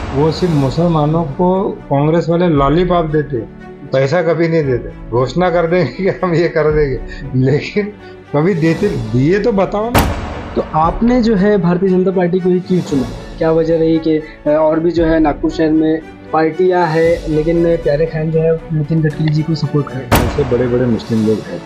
वो सिर्फ मुसलमानों को कांग्रेस वाले लॉलीपॉप देते, पैसा कभी नहीं देते। घोषणा कर देंगे कि हम ये कर देंगे, लेकिन कभी देते दिए तो बताओ ना। तो आपने जो है भारतीय जनता पार्टी को ही क्यों चुना? क्या वजह रही कि और भी जो है नागपुर शहर में पार्टियां हैं, लेकिन प्यारे खान जो है नितिन गडकरी जी को सपोर्ट कर रहे ऐसे बड़े बड़े मुस्लिम लोग हैं,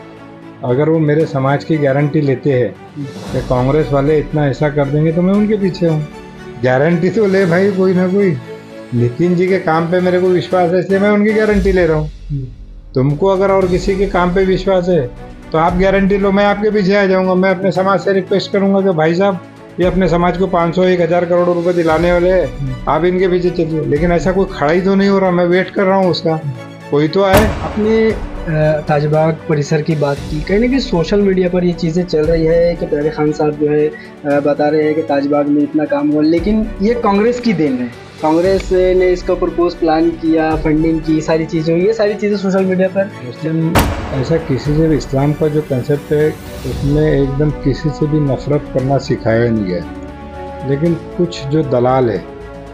अगर वो मेरे समाज की गारंटी लेते हैं कि कांग्रेस वाले इतना ऐसा कर देंगे तो मैं उनके पीछे हूँ। गारंटी तो ले भाई कोई ना कोई। नितिन जी के काम पे मेरे को विश्वास है, इसलिए मैं उनकी गारंटी ले रहा हूँ। तुमको अगर और किसी के काम पे विश्वास है तो आप गारंटी लो, मैं आपके पीछे आ जाऊंगा। मैं अपने समाज से रिक्वेस्ट करूंगा कि भाई साहब, ये अपने समाज को 500-1000 करोड़ रुपए दिलाने वाले हैं, आप इनके पीछे चलिए। लेकिन ऐसा कोई खड़ा ही तो नहीं हो रहा, मैं वेट कर रहा हूँ उसका, कोई तो आए। अपने ताजबाग परिसर की बात की, कहीं ना कहीं सोशल मीडिया पर ये चीज़ें चल रही है कि प्यारे खान साहब जो है बता रहे हैं कि ताजबाग में इतना काम हुआ, लेकिन ये कांग्रेस की देन है। कांग्रेस ने इसका प्रपोज प्लान किया, फंडिंग की, सारी चीज़ें, ये सारी चीज़ें सोशल मीडिया पर। मुस्लिम ऐसा किसी से भी, इस्लाम का जो कंसेप्ट है उसमें एकदम किसी से भी नफरत करना सिखाया नहीं गया। लेकिन कुछ जो दलाल है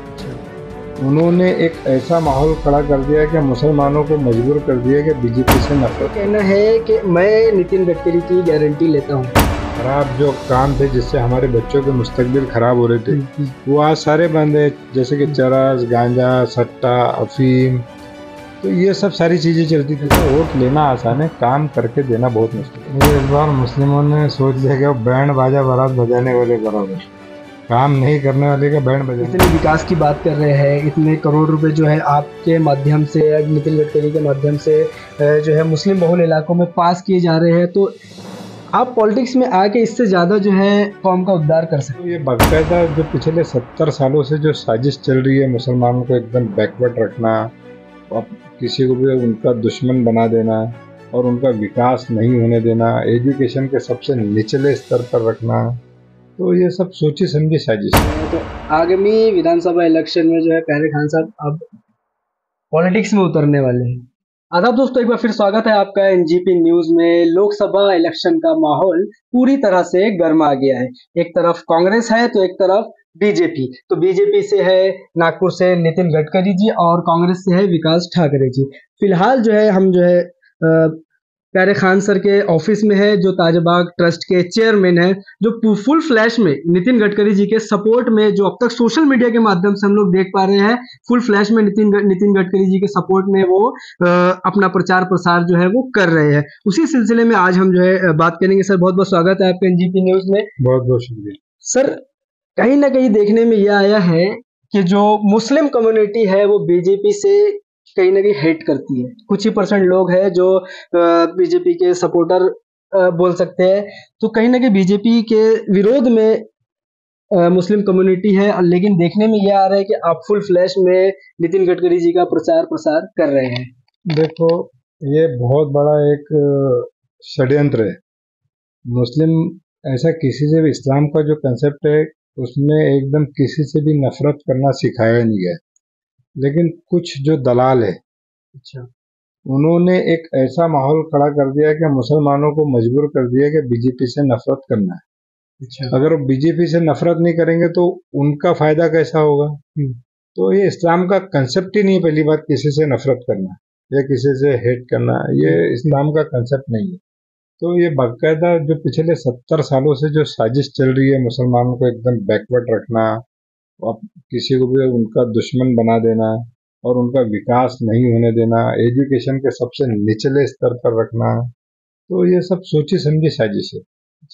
उन्होंने एक ऐसा माहौल खड़ा कर दिया कि मुसलमानों को मजबूर कर दिया कि बीजेपी से नफरत। कहना है कि मैं नितिन गडकरी की गारंटी लेता हूँ। खराब जो काम थे जिससे हमारे बच्चों के मुस्तकबिल खराब हो रहे थे वो आज सारे बंद है, जैसे कि चरस, गांजा, सट्टा, अफीम, तो ये सब सारी चीज़ें चलती थी। तो वोट लेना आसान है, काम करके देना बहुत मुश्किल है। मुझे इस बार मुस्लिमों ने सोच लिया कि बैंड बाजा बारात बजाने वाले बराबर, काम नहीं करने वाले का बैंड बजाने। इतने विकास की बात कर रहे हैं, इतने करोड़ रुपए जो है आपके माध्यम से, नितिन गडकरी के माध्यम से जो है मुस्लिम बहुल इलाकों में पास किए जा रहे हैं, तो आप पॉलिटिक्स में आके इससे ज़्यादा जो है कौम का उद्धार कर सकते हैं। ये बाकायदा जो पिछले 70 सालों से जो साजिश चल रही है मुसलमानों को एकदम बैकवर्ड रखना, और किसी को भी उनका दुश्मन बना देना और उनका विकास नहीं होने देना, एजुकेशन के सबसे निचले स्तर पर रखना, तो ये सब सोची समझी साजिश है। तो आगामी विधानसभा इलेक्शन में जो है प्यारे खान साहब अब पॉलिटिक्स में उतरने वाले हैं। आदाब दोस्तों, एक बार फिर स्वागत है आपका एनजीपी न्यूज में। लोकसभा इलेक्शन का माहौल पूरी तरह से गर्मा गया है। एक तरफ कांग्रेस है तो एक तरफ बीजेपी। तो बीजेपी से है नागपुर से नितिन गडकरी जी और कांग्रेस से है विकास ठाकरे जी। फिलहाल जो है हम जो है प्यारे खान सर के ऑफिस में है, जो ताजबाग ट्रस्ट के चेयरमैन है, जो फुल फ्लैश में नितिन गडकरी जी के सपोर्ट में, जो अब तक सोशल मीडिया के माध्यम से हम लोग देख पा रहे हैं, फुल फ्लैश में नितिन गडकरी जी के सपोर्ट में वो अपना प्रचार प्रसार जो है वो कर रहे हैं। उसी सिलसिले में आज हम जो है बात करेंगे। सर बहुत बहुत स्वागत है आपका एनजीपी न्यूज में। बहुत बहुत शुक्रिया सर। कहीं ना कहीं देखने में यह आया है कि जो मुस्लिम कम्युनिटी है वो बीजेपी से कहीं ना कहीं हेट करती है। कुछ ही परसेंट लोग हैं जो बीजेपी के सपोर्टर बोल सकते हैं। तो कहीं ना कहीं बीजेपी के विरोध में मुस्लिम कम्युनिटी है, लेकिन देखने में यह आ रहा है कि आप फुल फ्लैश में नितिन गडकरी जी का प्रचार प्रसार कर रहे हैं। देखो, ये बहुत बड़ा एक षड्यंत्र है। मुस्लिम ऐसा किसी से भी, इस्लाम का जो कंसेप्ट है उसमें एकदम किसी से भी नफरत करना सिखाया नहीं गया। लेकिन कुछ जो दलाल है, अच्छा, उन्होंने एक ऐसा माहौल खड़ा कर दिया कि मुसलमानों को मजबूर कर दिया कि बीजेपी से नफरत करना है। अच्छा। अगर वो बीजेपी से नफरत नहीं करेंगे तो उनका फायदा कैसा होगा? तो ये इस्लाम का कंसेप्ट ही नहीं है। पहली बात, किसी से नफरत करना या किसी से हेट करना, ये इस्लाम का कंसेप्ट नहीं है। तो ये बाकायदा जो पिछले 70 सालों से जो साजिश चल रही है मुसलमानों को एकदम बैकवर्ड रखना और किसी को भी उनका दुश्मन बना देना और उनका विकास नहीं होने देना, एजुकेशन के सबसे निचले स्तर पर रखना, तो ये सब सोची समझी साजिश है।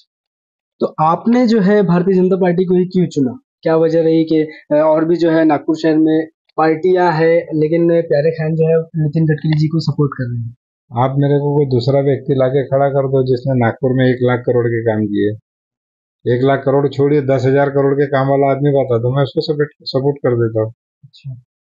तो आपने जो है भारतीय जनता पार्टी को ही क्यों चुना? क्या वजह रही कि और भी जो है नागपुर शहर में पार्टियां हैं, लेकिन प्यारे खान जो है नितिन गडकरी जी को सपोर्ट कर रहे हैं? आप मेरे को कोई दूसरा व्यक्ति लाके खड़ा कर दो जिसने नागपुर में 1 लाख करोड़ के काम किए। 1 लाख करोड़ छोड़िए, 10,000 करोड़ के काम वाला आदमी बता दो, मैं उसको सपोर्ट कर देता हूँ। अच्छा।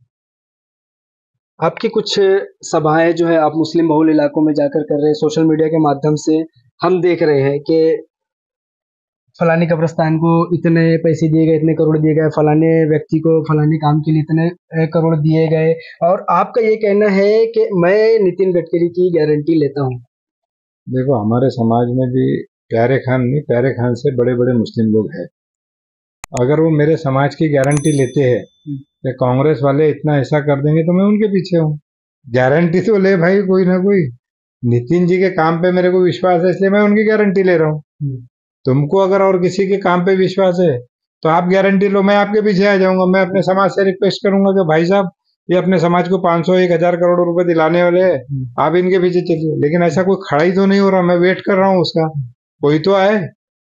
आपकी कुछ सभाएं जो है आप मुस्लिम बहुल इलाकों में जाकर कर रहे हैं, सोशल मीडिया के माध्यम से हम देख रहे हैं कि फलानी कब्रिस्तान को इतने पैसे दिए गए, इतने करोड़ दिए गए, फलाने व्यक्ति को फलाने काम के लिए इतने करोड़ दिए गए, और आपका ये कहना है कि मैं नितिन गडकरी की गारंटी लेता हूँ। देखो, हमारे समाज में भी प्यारे खान नहीं, प्यारे खान से बड़े बड़े मुस्लिम लोग हैं। अगर वो मेरे समाज की गारंटी लेते हैं कि कांग्रेस वाले इतना ऐसा कर देंगे तो मैं उनके पीछे हूँ। गारंटी तो ले भाई कोई ना कोई। नितिन जी के काम पे मेरे को विश्वास है, इसलिए मैं उनकी गारंटी ले रहा हूँ। तुमको अगर और किसी के काम पे विश्वास है तो आप गारंटी लो, मैं आपके पीछे आ जाऊंगा। मैं अपने समाज से रिक्वेस्ट करूंगा कि भाई साहब, ये अपने समाज को 500 1000 करोड़ रुपए दिलाने वाले हैं, आप इनके पीछे चलिए। लेकिन ऐसा कोई खड़ा ही तो नहीं हो रहा, मैं वेट कर रहा हूँ उसका, कोई तो आए।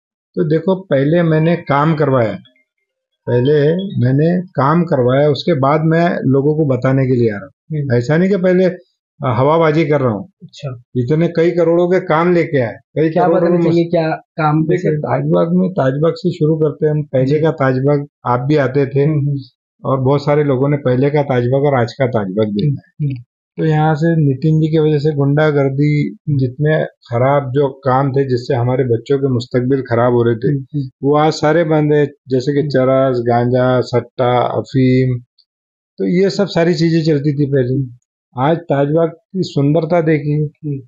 तो देखो, पहले मैंने काम करवाया, पहले मैंने काम करवाया, उसके बाद मैं लोगों को बताने के लिए आ रहा हूँ। ऐसा नहीं कि पहले हवाबाजी कर रहा हूँ। अच्छा, इतने कई करोड़ों के काम लेके आए, कई क्या करोड़ों बताना चाहिए, क्या काम देखिए, ताजबाग में, ताजबाग से शुरू करते हैं हम। पहले का ताजबाग, आप भी आते थे और बहुत सारे लोगों ने पहले का ताजबाग और आज का ताजबाग देखा है। तो यहाँ से नितिन जी की वजह से गुंडागर्दी, जितने खराब जो काम थे जिससे हमारे बच्चों के मुस्तकबिल खराब हो रहे थे, वो आज सारे बंद है। जैसे कि चरस, गांजा, सट्टा, अफीम, तो ये सब सारी चीजें चलती थी पहले। आज ताजबाग की सुंदरता देखी,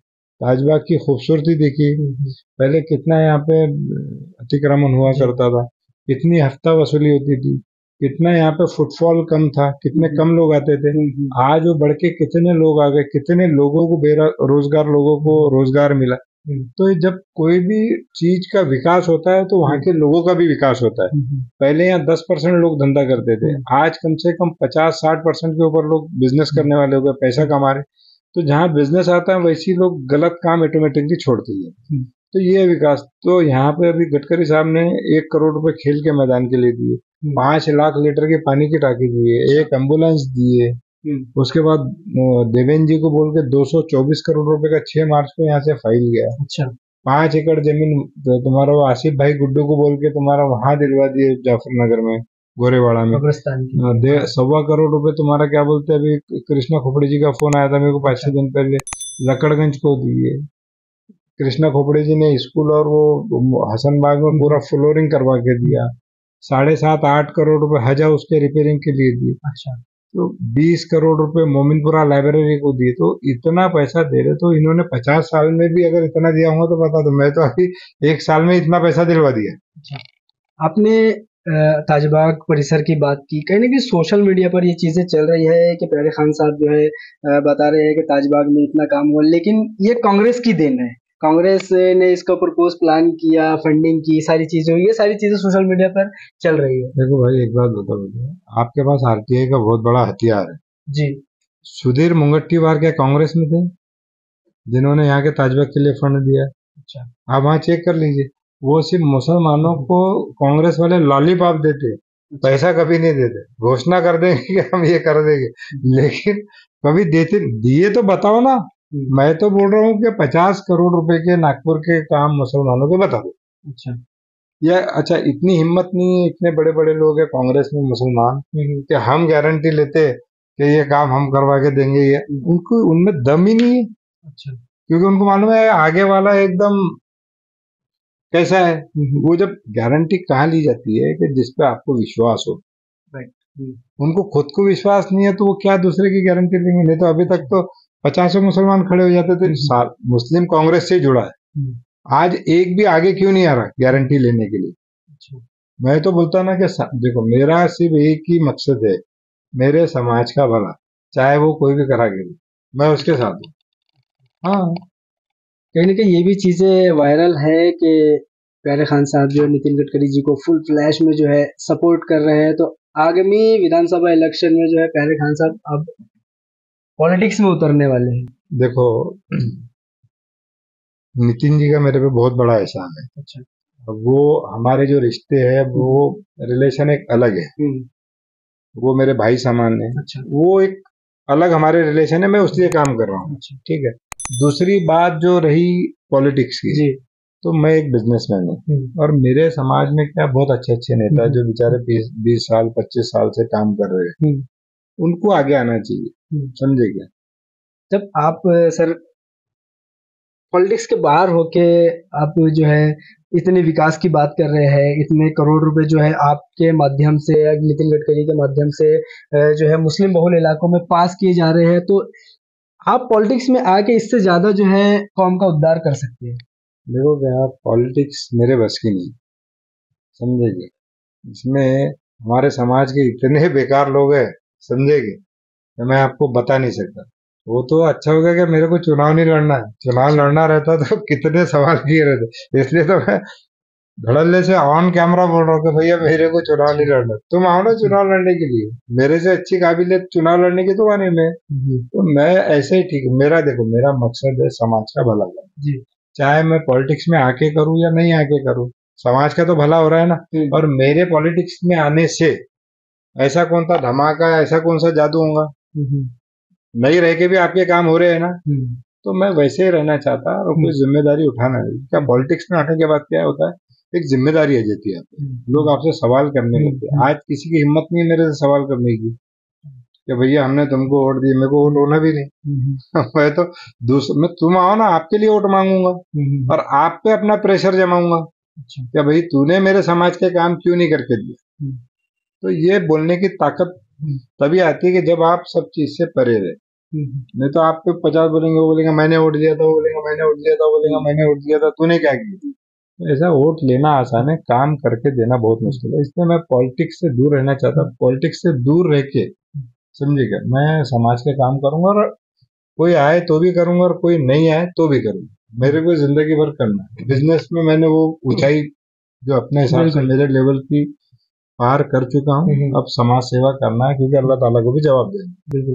ताजबाग की खूबसूरती देखी। पहले कितना यहाँ पे अतिक्रमण हुआ करता था, कितनी हफ्ता वसूली होती थी, कितना यहाँ पे फुटफॉल कम था, कितने कम लोग आते थे। आज वो बढ़ के कितने लोग आ गए, कितने लोगों को बेरोजगार लोगों को रोजगार मिला। तो जब कोई भी चीज का विकास होता है तो वहाँ के लोगों का भी विकास होता है। पहले यहाँ 10% लोग धंधा करते थे, आज कम से कम 50-60% के ऊपर लोग बिजनेस करने वाले हो गए, पैसा कमा रहे। तो जहाँ बिजनेस आता है वैसे लोग गलत काम ऑटोमेटिकली छोड़ते हैं। तो ये विकास, तो यहाँ पे अभी गडकरी साहब ने 1 करोड़ रुपए खेल के मैदान के लिए दिए, 5 लाख लीटर के पानी की टाकी दिए, एक एम्बुलेंस दिए। उसके बाद देवेंद्र जी को बोल के 224 करोड़ रुपए का 6 मार्च को यहाँ से फाइल गया। अच्छा, 5 एकड़ जमीन तो तुम्हारा वो आसिफ भाई गुड्डू को बोल के तुम्हारा वहां दिलवा दिए, जाफरनगर में, गोरेवाड़ा में। 1.25 करोड़ रुपए तुम्हारा क्या बोलते हैं, अभी कृष्णा खोपड़ी जी का फोन आया था मेरे को 5-6 दिन पहले, लकड़गंज को दिए। कृष्णा खोपड़े जी ने स्कूल और वो हसनबाग में पूरा फ्लोरिंग करवा के दिया। 7.5-8 करोड़ रुपए हज हाउस के रिपेयरिंग के लिए दिए। अच्छा, तो 20 करोड़ रुपए मोमिनपुरा लाइब्रेरी को दिए। तो इतना पैसा दे रहे, तो इन्होंने 50 साल में भी अगर इतना दिया होगा तो बता दो, मैं तो अभी 1 साल में इतना पैसा दिलवा दिया। अच्छा, आपने ताजबाग परिसर की बात की, कहीं ना कहीं सोशल मीडिया पर ये चीजें चल रही है कि प्यारे खान साहब जो है बता रहे हैं कि ताजबाग में इतना काम हुआ, लेकिन ये कांग्रेस की देन है। कांग्रेस ने इसका प्रपोज प्लान किया, फंडिंग की, सारी चीजें, ये सारी चीजें सोशल मीडिया पर चल रही है। देखो भाई, एक बात बताओ, आपके पास आरटीआई का बहुत बड़ा हथियार है जी। सुधीर मुंगट्टीवार क्या कांग्रेस में थे जिन्होंने यहाँ के ताजबाग के लिए फंड दिया? अच्छा, आप वहाँ चेक कर लीजिए। वो सिर्फ मुसलमानों को कांग्रेस वाले लॉलीपॉप देते, पैसा कभी नहीं देते। घोषणा कर देंगे कि हम ये कर देंगे, लेकिन कभी देते दिए तो बताओ ना। मैं तो बोल रहा हूँ कि 50 करोड़ रुपए के नागपुर के काम मुसलमानों के बता दो। अच्छा, या अच्छा, इतनी हिम्मत नहीं है, इतने बड़े बड़े लोग हैं कांग्रेस में मुसलमान कि हम गारंटी लेते कि ये काम हम करवा के देंगे। ये उनको, उनमें दम ही नहीं है। अच्छा, क्योंकि उनको मालूम है आगे वाला एकदम कैसा है। वो जब गारंटी कहाँ ली जाती है कि जिसपे आपको विश्वास हो। राइट, उनको खुद को विश्वास नहीं है तो वो क्या दूसरे की गारंटी लेंगे? नहीं तो अभी तक तो 50 मुसलमान खड़े हो जाते थे। मुस्लिम कांग्रेस से जुड़ा है, आज एक भी आगे क्यों नहीं आ रहा गारंटी लेने के लिए? अच्छा, मैं तो बोलता ना कि देखो, मेरा सिर्फ एक ही मकसद है, मेरे समाज का भला, चाहे वो कोई भी करा के, मैं उसके साथ हूँ। हाँ, कहीं ना कहीं ये भी चीजें वायरल है कि प्यारे खान साहब जो नितिन गडकरी जी को फुल फ्लैश में जो है सपोर्ट कर रहे हैं। तो आगामी विधानसभा इलेक्शन में जो है प्यारे खान साहब अब पॉलिटिक्स में उतरने वाले हैं। देखो, नितिन जी का मेरे पे बहुत बड़ा एहसान है। अच्छा, वो हमारे जो रिश्ते हैं वो रिलेशन एक अलग है, वो मेरे भाई समान है। अच्छा, वो एक अलग हमारे रिलेशन है, मैं उसलिए काम कर रहा हूँ। अच्छा, ठीक है। दूसरी बात जो रही पॉलिटिक्स की जी, तो मैं एक बिजनेसमैन हूँ और मेरे समाज में क्या बहुत अच्छे अच्छे नेता जो बेचारे 20 साल 25 साल से काम कर रहे हैं, उनको आगे आना चाहिए। समझे क्या? जब आप सर पॉलिटिक्स के बाहर होके आप जो है इतने विकास की बात कर रहे हैं, इतने करोड़ रुपए जो है आपके माध्यम से, नितिन गडकरी के माध्यम से जो है मुस्लिम बहुल इलाकों में पास किए जा रहे हैं, तो आप पॉलिटिक्स में आके इससे ज्यादा जो है कौम का उद्धार कर सकते हैं। देखो क्या, पॉलिटिक्स मेरे बस की नहीं, समझेंगे। इसमें हमारे समाज के इतने बेकार लोग हैं समझेंगे, तो मैं आपको बता नहीं सकता। वो तो अच्छा होगा कि मेरे को चुनाव नहीं लड़ना है, चुनाव लड़ना रहता तो कितने सवाल किए रहते। इसलिए तो मैं धड़ल्ले से ऑन कैमरा बोल रहा हूँ कि भैया मेरे को चुनाव नहीं लड़ना, तुम आओ ना चुनाव लड़ने के लिए, मेरे से अच्छी काबिलियत चुनाव लड़ने की तो आने में। तो मैं ऐसे ही ठीक, मेरा देखो मेरा मकसद है समाज का भला करना, चाहे मैं पॉलिटिक्स में आके करूं या नहीं आके करूं, समाज का तो भला हो रहा है ना। और मेरे पॉलिटिक्स में आने से ऐसा कौन सा धमाका, ऐसा कौन सा जादू होगा, नहीं रह के भी आपके काम हो रहे हैं ना। तो मैं वैसे ही रहना चाहता और कोई जिम्मेदारी उठाना है। क्या पॉलिटिक्स में आने के बाद क्या होता है, एक जिम्मेदारी आ जाती है, लोग आपसे सवाल करने लगते हैं। आज किसी की हिम्मत नहीं है मेरे से सवाल करने की कि भैया हमने तुमको वोट दिया, मेरे को वोट होना भी नहीं। मैं तो मैं तुम आओ ना, आपके लिए वोट मांगूंगा और आप पे अपना प्रेशर जमाऊंगा कि भाई तूने मेरे समाज के काम क्यों नहीं करके दिया। तो ये बोलने की ताकत तभी आती है कि जब आप सब चीज से परे रहे। नहीं तो आप पे 50 बोलेंगे, वो बोलेगा मैंने वोट दिया था, वो बोलेगा मैंने वोट दिया था, वो बोलेगा मैंने वोट दिया था, तूने क्या किया। तो ऐसा वोट लेना आसान है, काम करके देना बहुत मुश्किल है। इसलिए मैं पॉलिटिक्स से दूर रहना चाहता हूँ। पॉलिटिक्स से दूर रह के समझिएगा मैं समाज के काम करूंगा, और कोई आए तो भी करूंगा और कोई नहीं आए तो भी करूंगा। मेरे को जिंदगी भर करना है। बिजनेस में मैंने वो ऊंचाई जो अपने हिसाब से मेरे लेवल की पार कर चुका हूँ। अब समाज सेवा करना है, क्योंकि अल्लाह ताला को भी जवाब देना।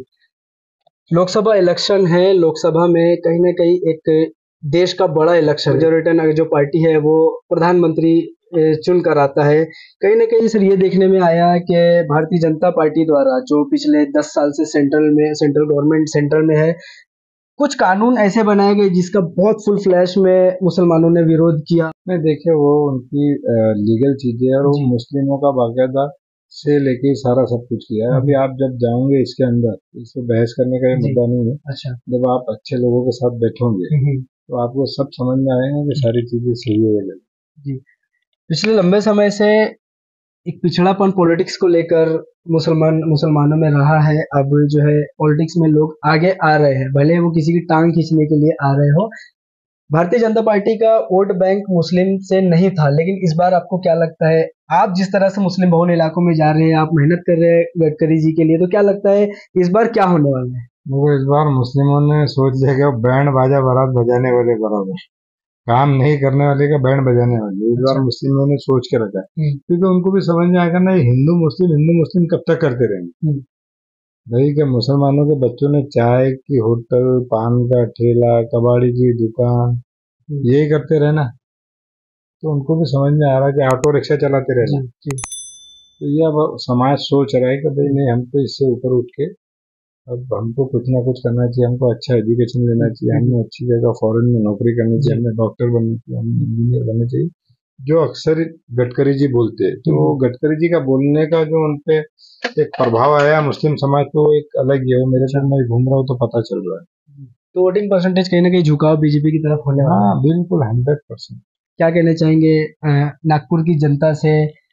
लोकसभा इलेक्शन है, लोकसभा में कहीं ना कहीं एक देश का बड़ा इलेक्शन, मेजोरिटी जो पार्टी है वो प्रधानमंत्री चुन कर आता है। कहीं ना कहीं सर ये देखने में आया कि भारतीय जनता पार्टी द्वारा जो पिछले 10 साल से सेंट्रल गवर्नमेंट सेंटर में है, कुछ कानून ऐसे बनाए गए जिसका बहुत फुल फ्लैश में मुसलमानों ने विरोध किया। नहीं देखिए, वो उनकी लीगल चीजें है और वो मुस्लिमों का बाकायदा से लेके सारा सब कुछ किया है। अभी आप जब जाओगे इसके अंदर, इससे बहस करने का ये मुद्दा नहीं है। अच्छा, जब आप अच्छे लोगों के साथ बैठोगे तो आपको सब समझ में आएगा कि सारी चीजें सही है। जी, पिछले लंबे समय से एक पिछड़ापन पॉलिटिक्स को लेकर मुसलमानों में रहा है। अब जो है पॉलिटिक्स में लोग आगे आ रहे हैं, भले वो किसी की टांग खींचने के लिए आ रहे हो। भारतीय जनता पार्टी का वोट बैंक मुस्लिम से नहीं था, लेकिन इस बार आपको क्या लगता है, आप जिस तरह से मुस्लिम बहुल इलाकों में जा रहे हैं, आप मेहनत कर रहे हैं गडकरी जी के लिए, तो क्या लगता है इस बार क्या होने वाला है? वो इस बार मुस्लिमों ने सोच लिया कि बैंड बाजा बारात बजाने वाले बराबर, काम नहीं करने वाले का बैंड बजाने वाले। इस बार मुस्लिमों ने सोच के रखा है, क्योंकि उनको भी समझ में आएगा ना, हिंदू मुस्लिम कब तक करते रहेंगे। भाई के मुसलमानों के बच्चों ने चाय की होटल, पान का ठेला, कबाड़ी की दुकान, यही करते रहे ना, तो उनको भी समझ में आ रहा है कि ऑटो रिक्शा चलाते रहना। तो ये अब समाज सोच रहा है कि भाई नहीं, हमको इससे ऊपर उठ के अब हमको कुछ ना कुछ करना चाहिए, हमको अच्छा एजुकेशन लेना चाहिए, हमने अच्छी जगह फॉरेन में नौकरी करनी चाहिए, हमने डॉक्टर बनना चाहिए, हमें इंजीनियर बनना चाहिए, जो अक्सर गडकरी जी बोलते हैं। तो गडकरी जी का बोलने का जो उनपे एक प्रभाव आया मुस्लिम समाज को, एक अलग ही है। मेरे साथ मैं घूम रहा हूँ तो पता चल रहा है। तो वोटिंग परसेंटेज कहीं ना कहीं झुकाव बीजेपी की तरफ होने वाला है। हाँ बिल्कुल, 100%। क्या कहना चाहेंगे नागपुर की जनता से,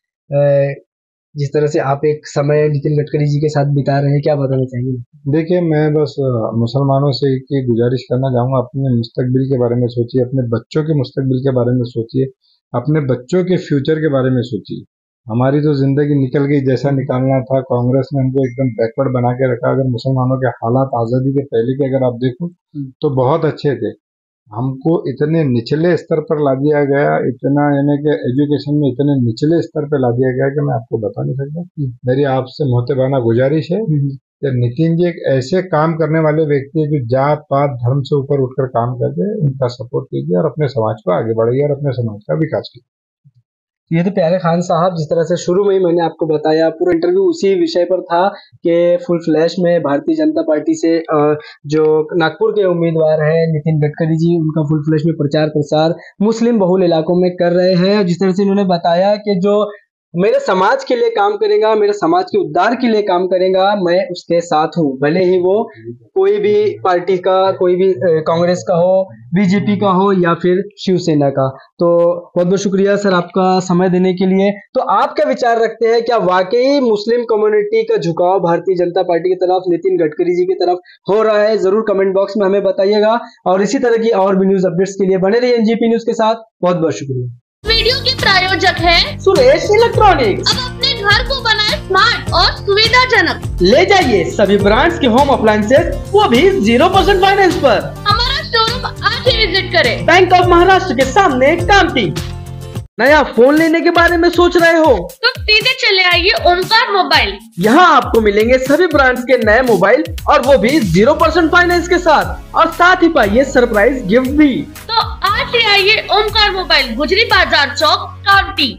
जिस तरह से आप एक समय नितिन गडकरी जी के साथ बिता रहे हैं, क्या बताना चाहेंगे? देखिए, मैं बस मुसलमानों से एक ही गुजारिश करना चाहूँगा, अपने मुस्तकबिल के बारे में सोचिए, अपने बच्चों के मुस्तकबिल के बारे में सोचिए, अपने बच्चों के फ्यूचर के बारे में सोचिए। हमारी तो जिंदगी निकल गई, जैसा निकालना था। कांग्रेस ने हमको एकदम बैकवर्ड बना के रखा। अगर मुसलमानों के हालात आज़ादी के पहले के अगर आप देखो तो बहुत अच्छे थे। हमको इतने निचले स्तर पर ला दिया गया, इतना यानी कि एजुकेशन में इतने निचले स्तर पर ला दिया गया कि मैं आपको बता नहीं सकता। मेरी आपसे मोहतबाना गुजारिश है कि नितिन जी एक ऐसे काम करने वाले व्यक्ति है जो जात पात धर्म से ऊपर उठकर काम करते हैं। उनका सपोर्ट कीजिए और अपने समाज को आगे बढ़ाइए और अपने समाज का विकास कीजिए। ये तो प्यारे खान साहब, जिस तरह से शुरू में ही मैंने आपको बताया, पूरा इंटरव्यू उसी विषय पर था कि फुल फ्लैश में भारतीय जनता पार्टी से जो नागपुर के उम्मीदवार हैं नितिन गडकरी जी, उनका फुल फ्लैश में प्रचार प्रसार मुस्लिम बहुल इलाकों में कर रहे हैं। जिस तरह से उन्होंने बताया कि जो मेरे समाज के लिए काम करेगा, मेरे समाज के उद्धार के लिए काम करेगा, मैं उसके साथ हूँ, भले ही वो कोई भी पार्टी का, कोई भी कांग्रेस का हो, बीजेपी का हो या फिर शिवसेना का। तो बहुत बहुत शुक्रिया सर आपका समय देने के लिए। तो आप क्या विचार रखते हैं, क्या वाकई मुस्लिम कम्युनिटी का झुकाव भारतीय जनता पार्टी की तरफ, नितिन गडकरी जी की तरफ हो रहा है? जरूर कमेंट बॉक्स में हमें बताइएगा और इसी तरह की और भी न्यूज अपडेट्स के लिए बने रहिए एनजीपी न्यूज के साथ। बहुत बहुत शुक्रिया। वीडियो के प्रायोजक है सुरेश इलेक्ट्रॉनिक्स। अब अपने घर को बनाए स्मार्ट और सुविधाजनक। ले जाइए सभी ब्रांड्स के होम अप्लायंसेज, वो भी 0% फाइनेंस पर। हमारा शोरूम आज ही विजिट करें। बैंक ऑफ महाराष्ट्र के सामने कामठी। नया फोन लेने के बारे में सोच रहे हो तो सीधे चले आइए ओमकार मोबाइल। यहाँ आपको मिलेंगे सभी ब्रांड्स के नए मोबाइल और वो भी 0% फाइनेंस के साथ, और साथ ही पाइए सरप्राइज गिफ्ट भी। तो आज ही आइए ओमकार मोबाइल, गुजरी बाजार चौक, कामठी।